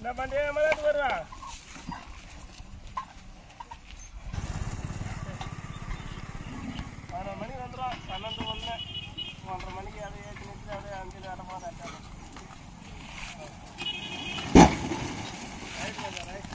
என்ன பண்றியா மலத்து வருவா மணி வந்துடும் 12 1:30 மணிக்கு அதை ஏற்றி நிறுத்தி அப்படியே 5 நேரமாக கட்டாகும் ரைட்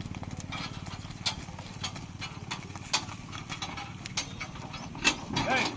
Hey!